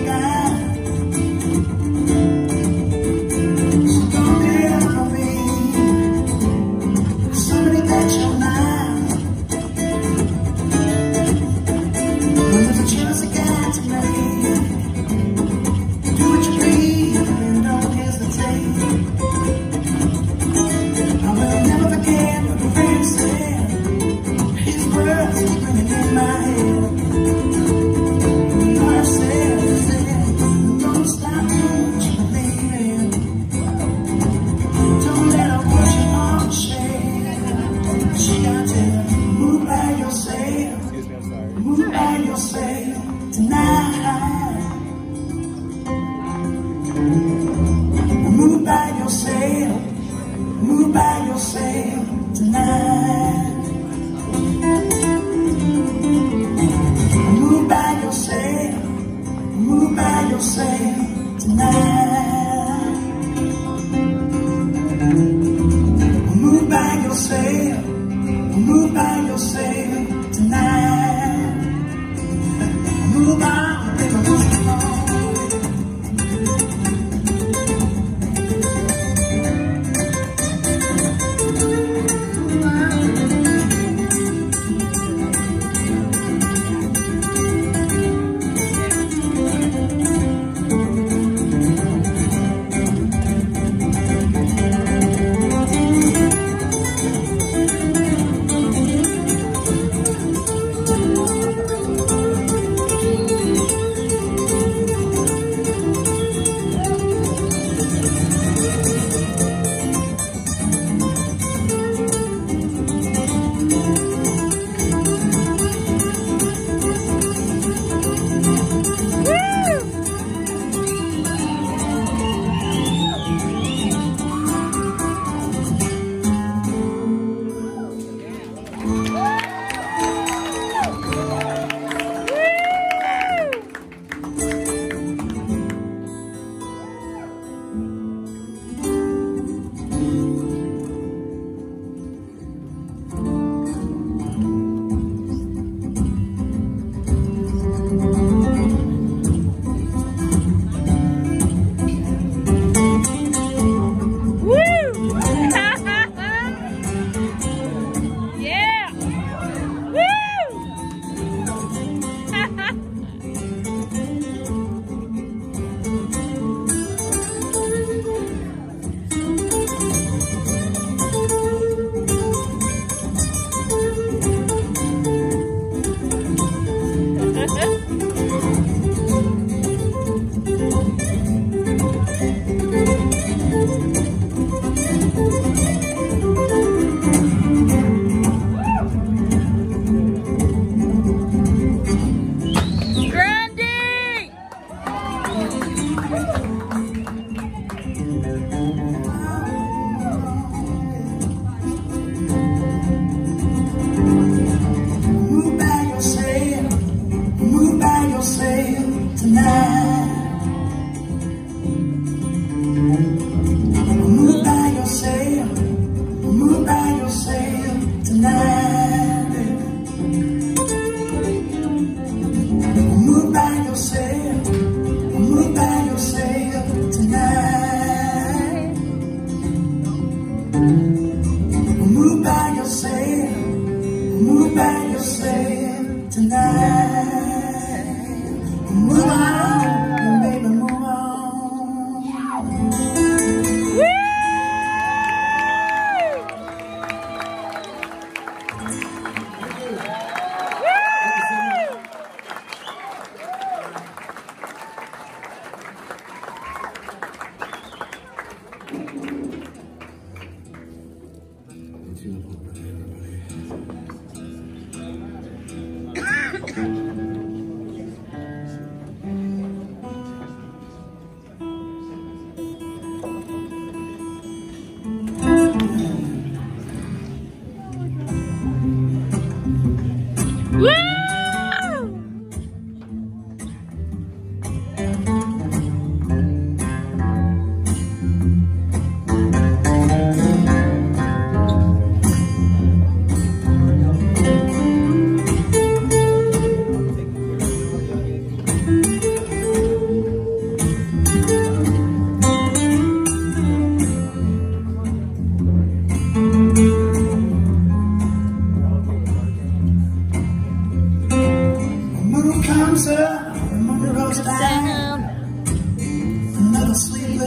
Move by yourself,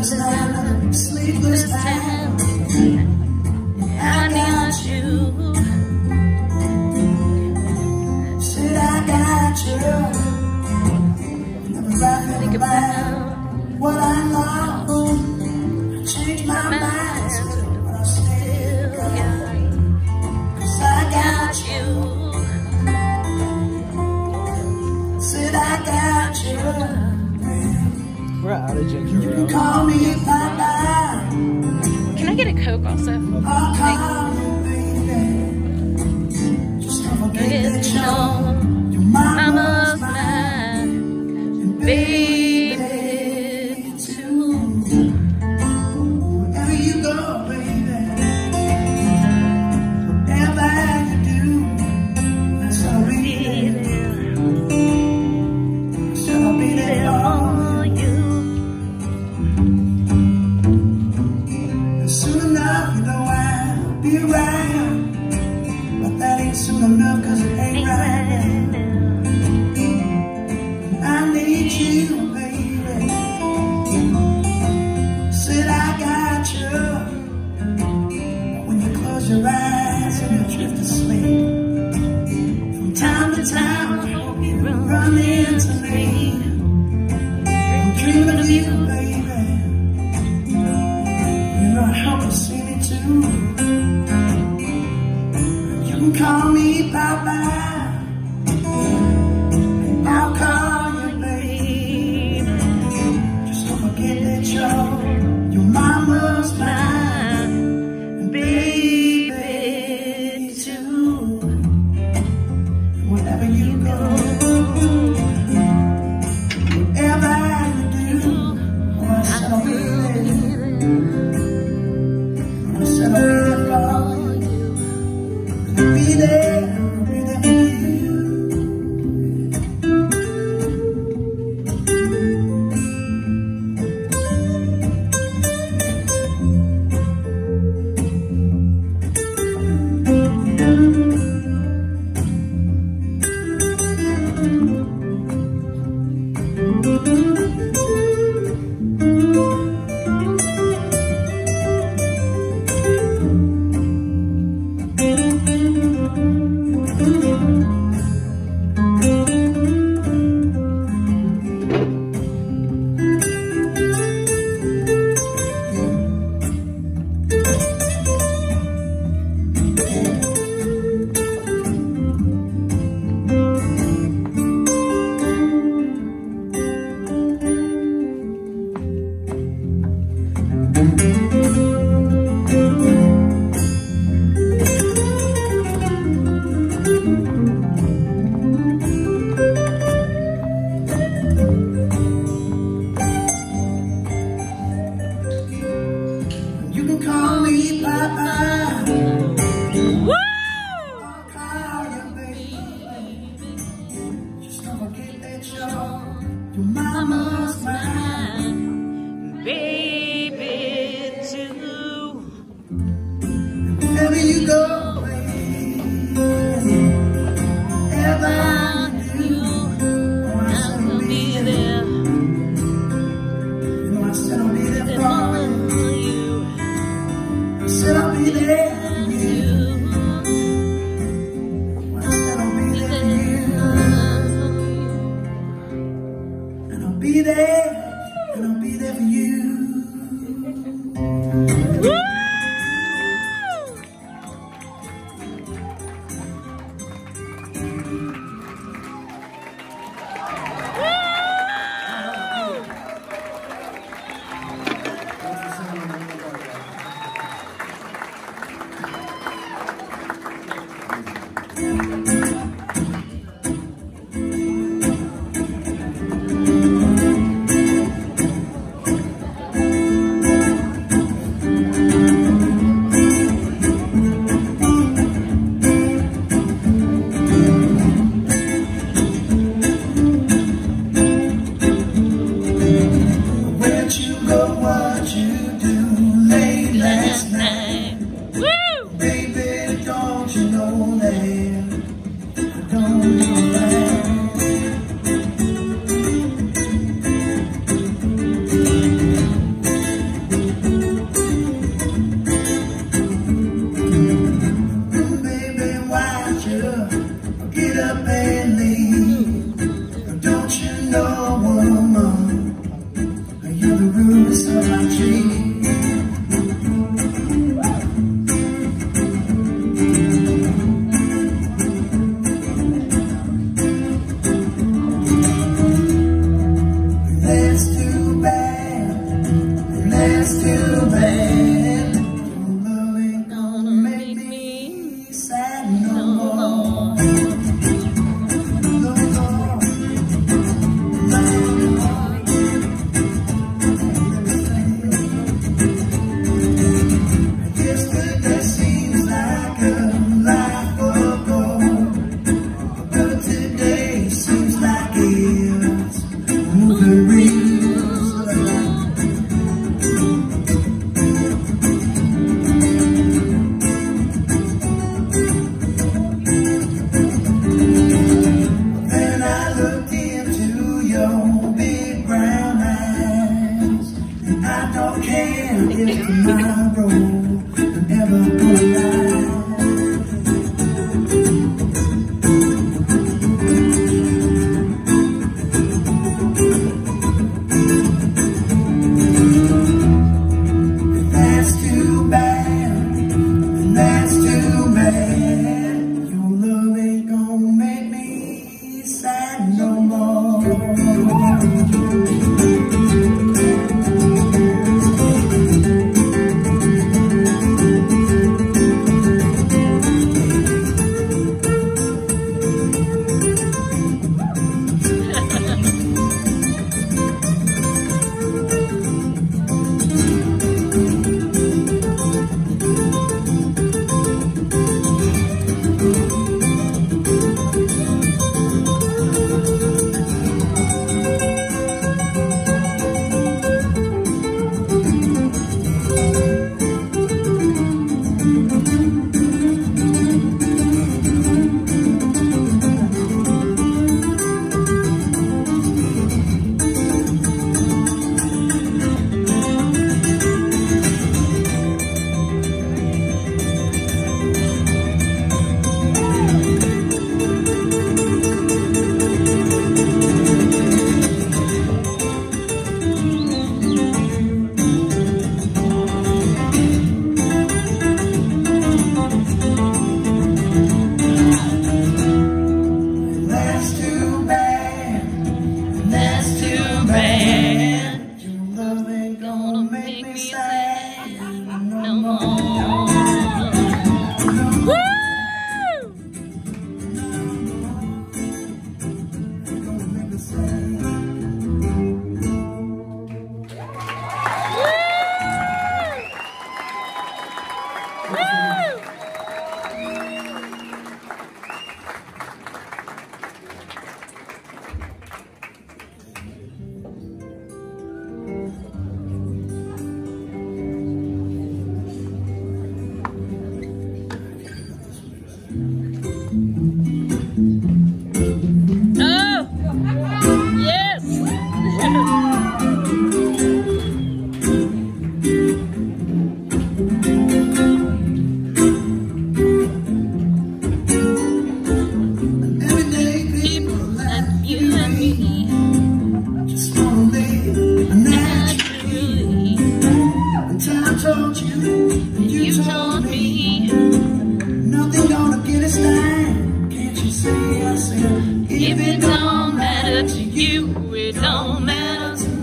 time, sleepless time. I got you. Said I got you. Never think about what I lost. I changed my mind, but I still got you. 'Cause I got you. Said I got you. We're out of ginger ale. You can call me if I die. Can I get a Coke also? I'll call you, baby. Just don't forget that your mama's mine, and baby too. Wherever you go, baby, whatever you do, that's I'll be there. So I'll be there for you. And soon enough, you know I'll be around. But that ain't soon enough, 'cause it ain't right now. I need you, baby. Said I got you. But when you close your eyes and you drift asleep, from time to time I hope you run into me. I'm dreaming of you, baby. You know I hope you see me too. You can call me Papa, and I'll call you baby. Just don't forget that your mama's mine, and baby too. Wherever you go, whatever you do, I said I'll be there. I said I'll be there for you. I'll be there. I'll be there for you. You can call me Papa. Woo! I'll call you baby. Just don't forget that your mama's mine, Baby too. wherever you go, baby, wherever you do, I said I'll be there. You know I said I'll be there for you. I said I'll be there for you. I said I'll be there for you. And I'll be there, and I'll be there for you. Woo! if tomorrow I'm ever gonna lie. That's too bad, and that's too bad. Your love ain't gonna make me sad no more. If it don't matter to you, it don't matter to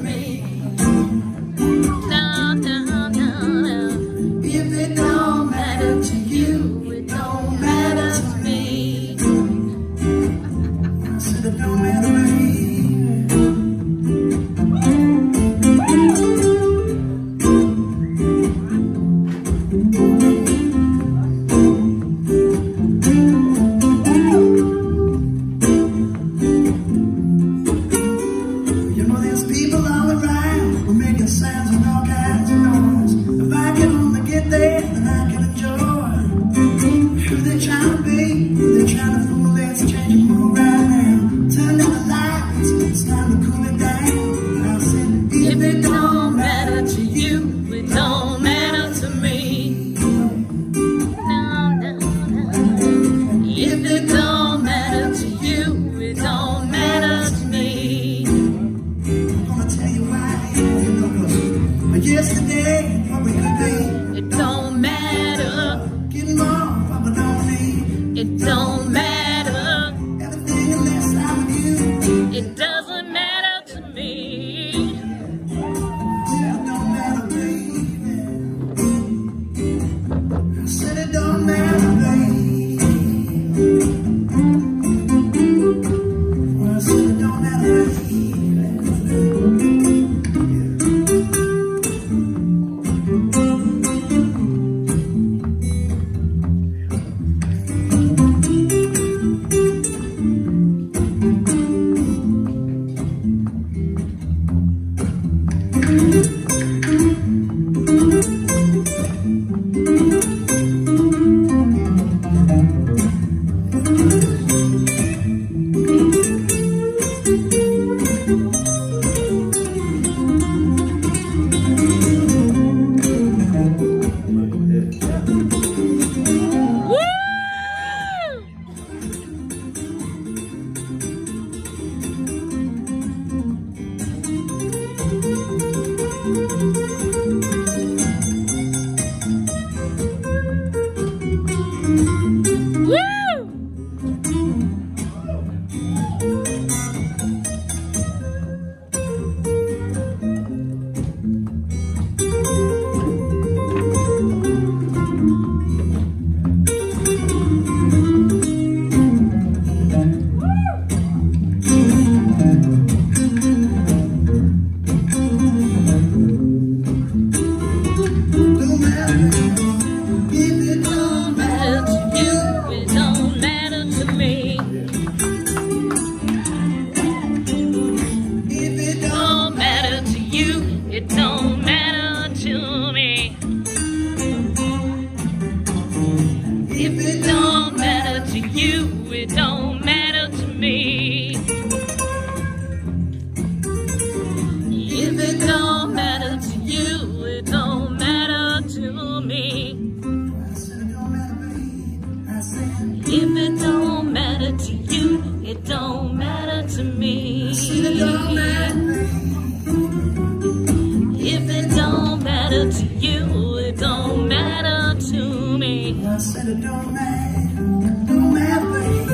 it don't matter, baby.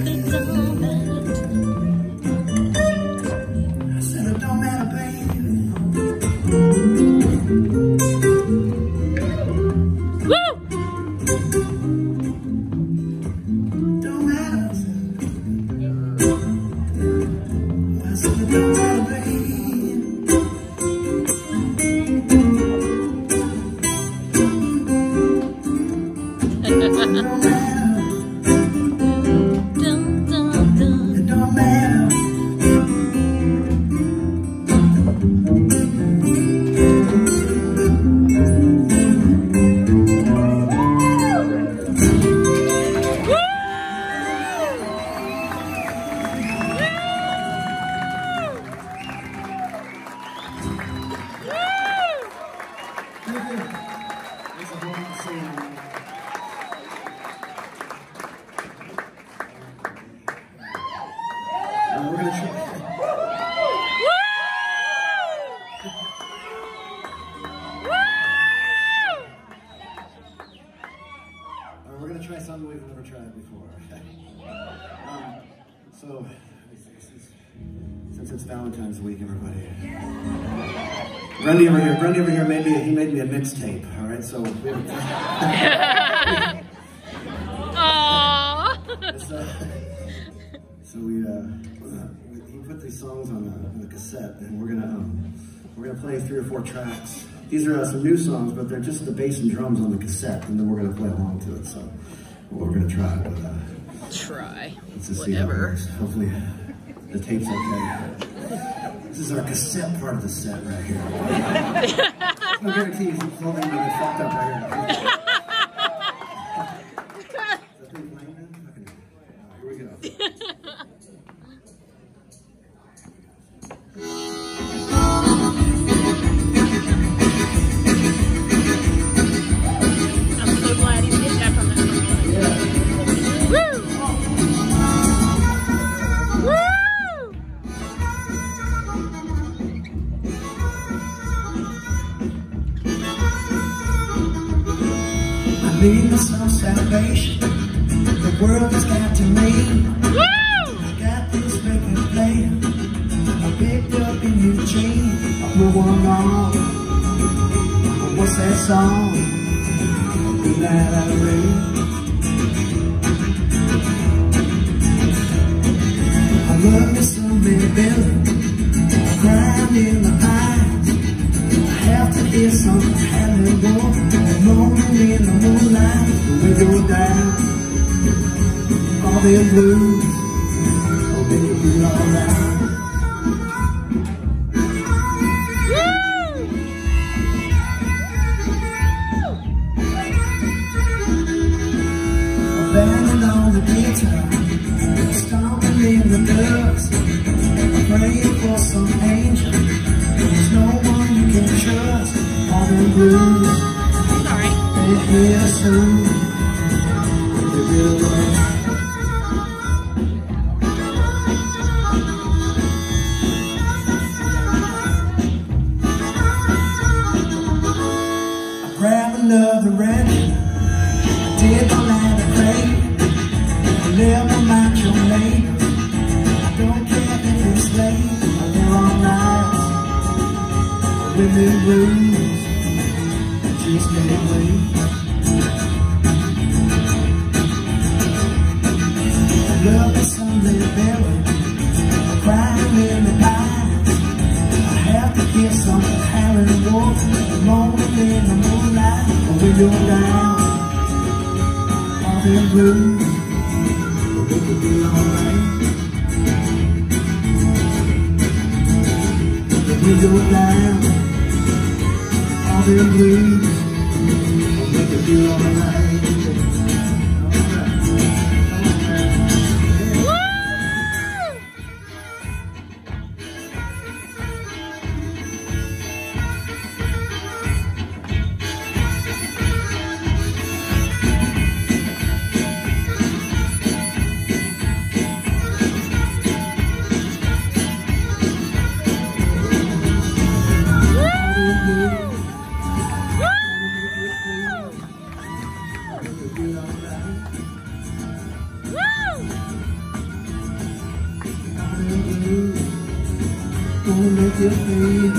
I said it don't matter, baby. Woo! Don't matter. I said it don't matter, baby. We're gonna try something we've never tried before. So, since it's Valentine's week, everybody. Grundy over here made me a mixtape. All right, so. So he put these songs on the cassette, and we're gonna play 3 or 4 tracks. These are some new songs, but they're just the bass and drums on the cassette, and then we're gonna play along to it. So we're gonna try, but try. Let's just see how it works. Hopefully the tape's okay. This is our cassette part of the set right here. No guarantees. It's all gonna get fucked up right here. Is that thing playing now? Okay. Here we go. I'm so glad he's getting that from the yeah. Woo! Woo! I need some salvation. The world has got to me. Woo! I got this record player. I picked up in Eugene. I put one on. What's that song? Be that I read. I love me some Billy Billy. Crying in the pines. I have to hear some Hallelujah. Moaning in the moonlight. We go down. All them blues. Oh, baby, be alright. Banging on the guitar, stomping in the dust, praying for some angel. There's no one you can trust. All the blues, they're here soon. They'll be away. I grabbed another record. Did the land of fate. Never mind your name. I don't care if it's late. There are nights when the blues just can't wait. I love me some little belly, crying in the pines. I have to get some Harry Wolf, moaning in the moonlight. When you're down, all them blues. It will be alright. If we go down, all them blues, I'll make it be alright.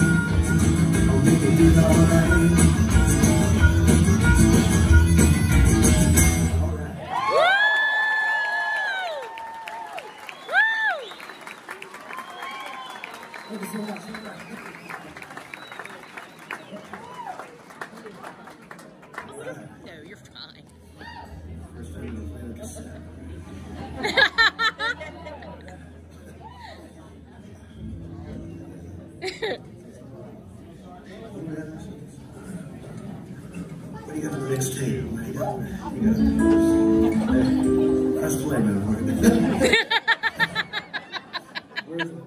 No, you're fine. First time I'm playing a cassette. What do you got on the mixtape? What do you got? Press play, man. Where's it?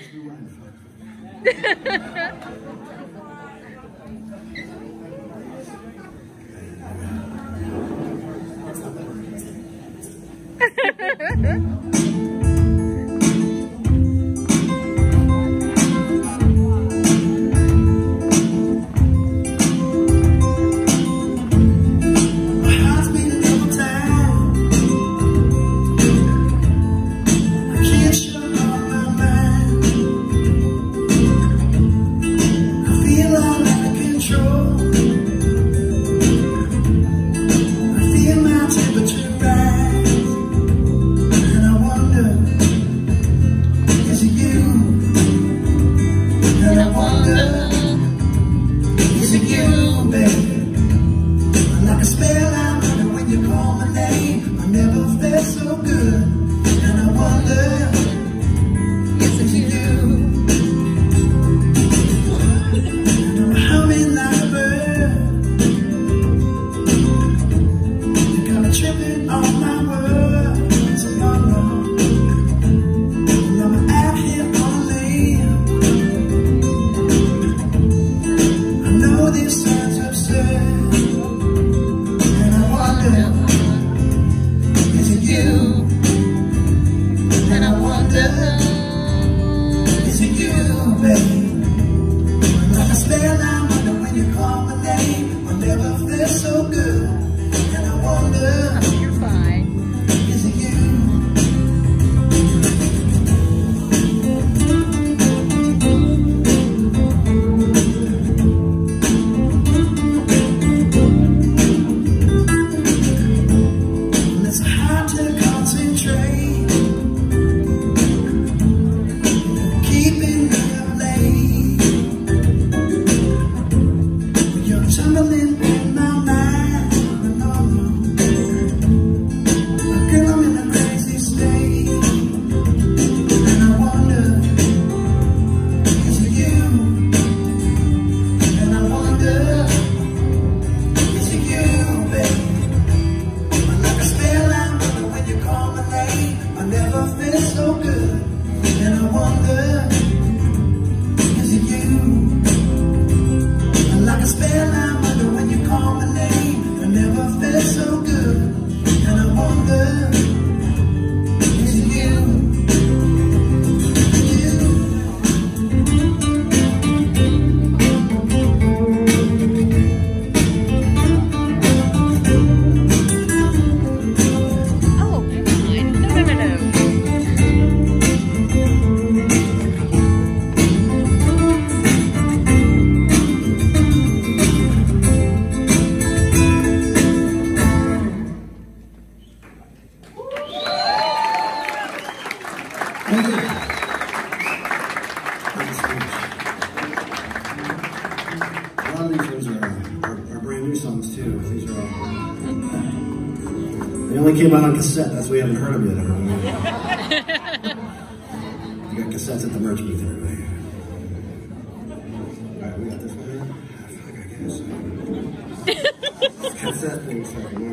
They only came out on cassette, that's why we haven't heard them yet, everybody. You got cassettes at the merch booth, everybody. Alright, we got this one here. Fuck, I guess. Cassette thing, sorry, no,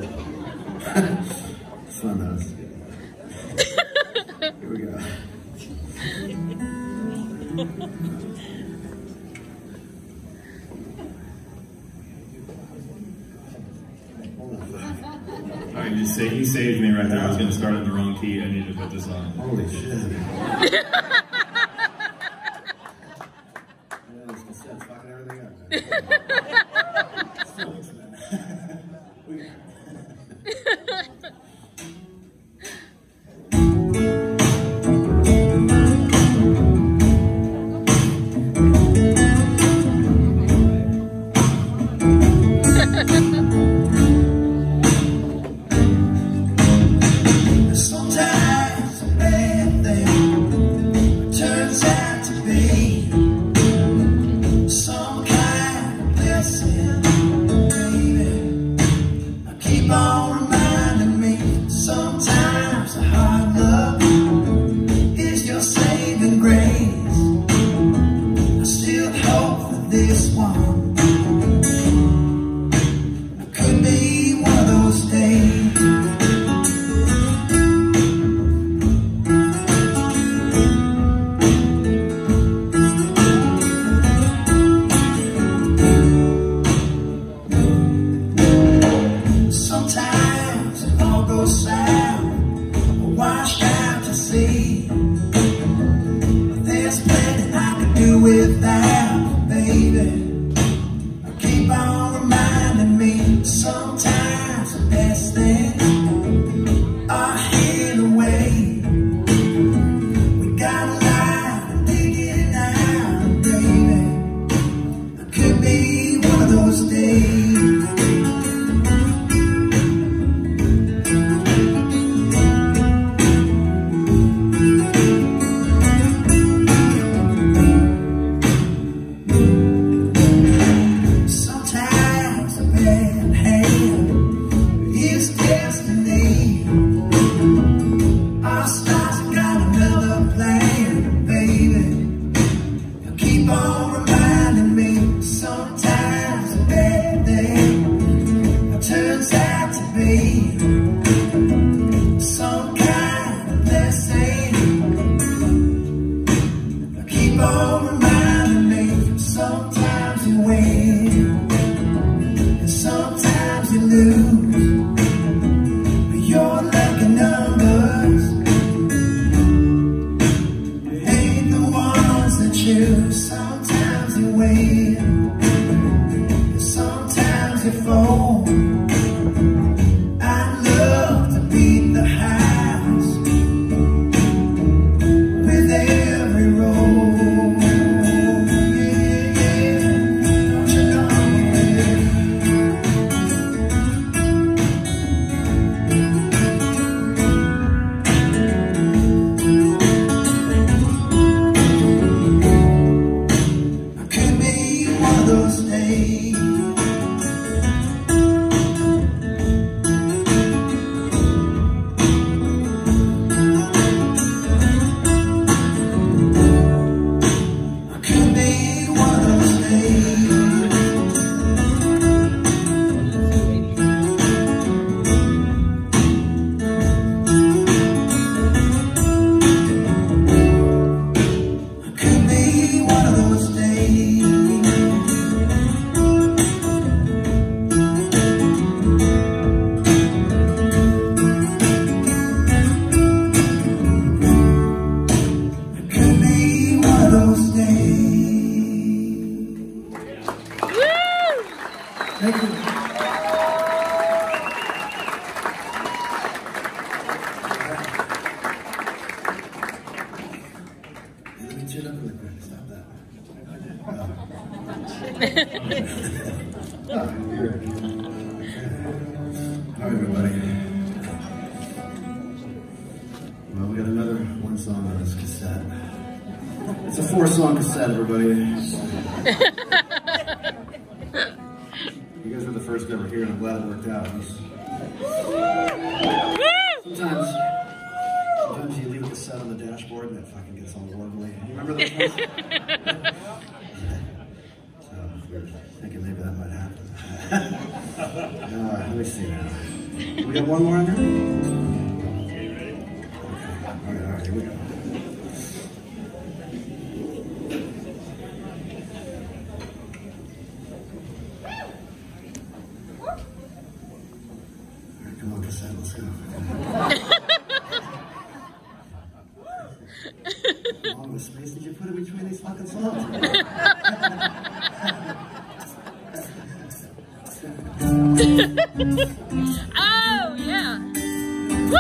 it's fun, though. Here we go. Alright, you saved me right there. I was going to start in the wrong key. I needed to put this on. Holy shit. This cassette's fucking everything up. Thanks, man. this one. It could be one of those days. Sometimes it all goes south, washed out to sea. But there's plenty I could do without, baby. Keep on reminding me sometimes the best things are hidden away. We got a lot of digging out, baby. It could be one of those days. Sometimes you win, sometimes you fall. I'd love to beat the house with every roll. Yeah, yeah, don't you know those days. I could be one of those days. I could be one of those days. Thank you. Let me chill up really quick. Stop that. All right, everybody. Well, we got another one song on this cassette. It's a 4-song cassette, everybody. You guys were the first ever here, and I'm glad it worked out. Sometimes you leave a cassette on the dashboard and it fucking gets all warbly. You remember those ones? So we were thinking maybe that might happen. Let me see now. We got one more in there? Okay, all right, here we go. Come on, cassette, let's go. How long of a space did you put in between these fucking songs? Oh, yeah. Woo!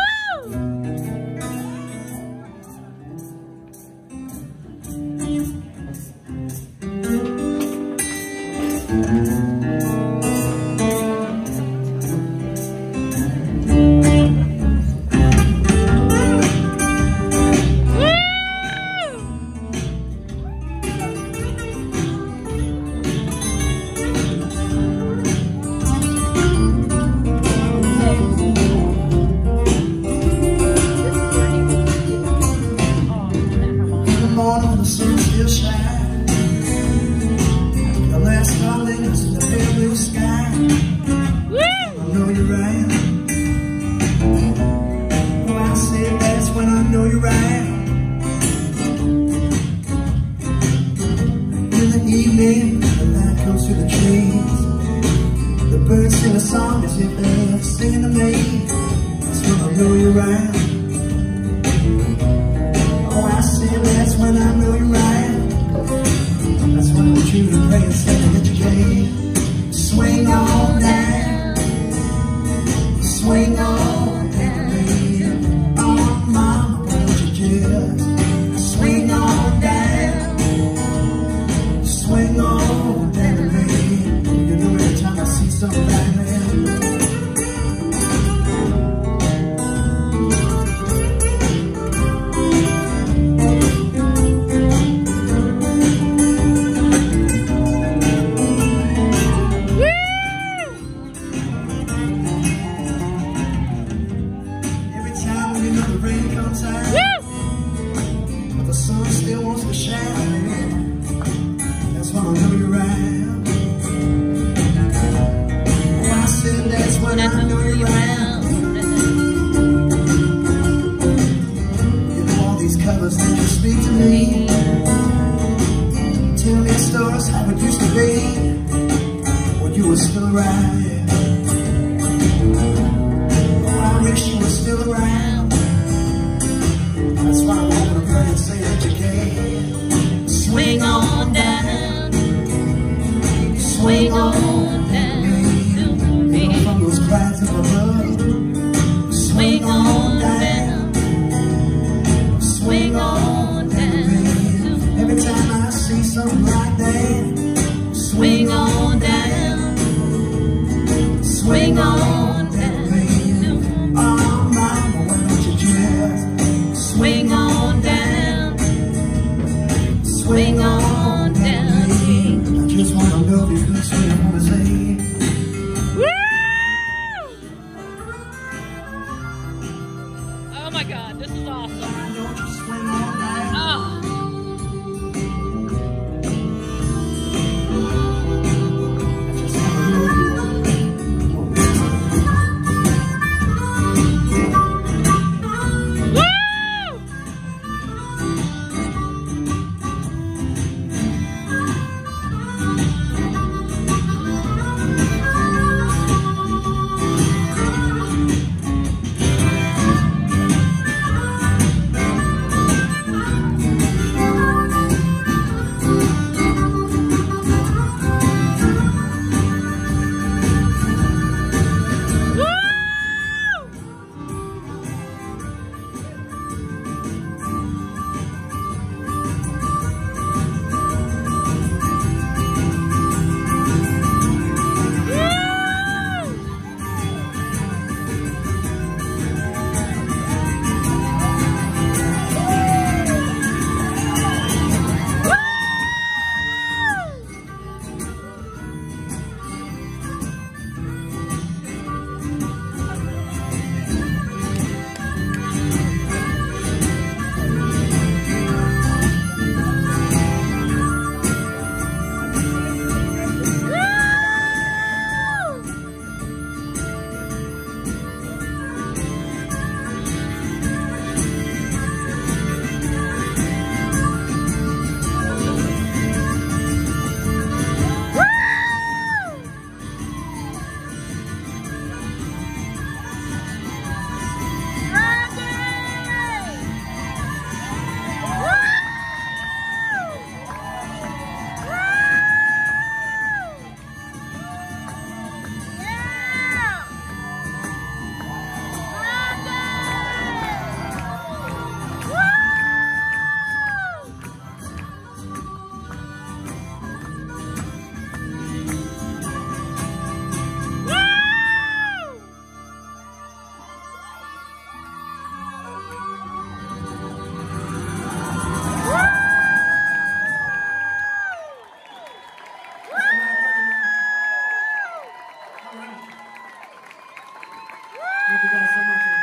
evening, the light comes through the trees. The birds sing a song as if they're singing to me. That's when I know you're right. Oh, I said that's when I know you're right. That's when I want you to pray and say that you can. Swing on down, swing on down, baby. Oh, mama, why don't you just swing on down, swing on down, baby. You know every time I see something like that. The rain comes out, but the sun still wants to shine. That's when I know you're right. Oh, I said that's when I know you're right. You know all these colors that you speak to me. Tell me stories how it used to be when you were still around. Oh, I wish you were still around. That's why I want to pray and say that you can. Swing on down, swing on down, from those clouds up above. Swing on down, swing on down. Every time I see something like that, swing on down, swing on down. Oh, mama, why don't you just swing on down, swing on down. I just want to know if you could swing on the same. Oh my God, this is awesome. Why don't you swing on down? Oh. I just want to know if you Thank you guys so much.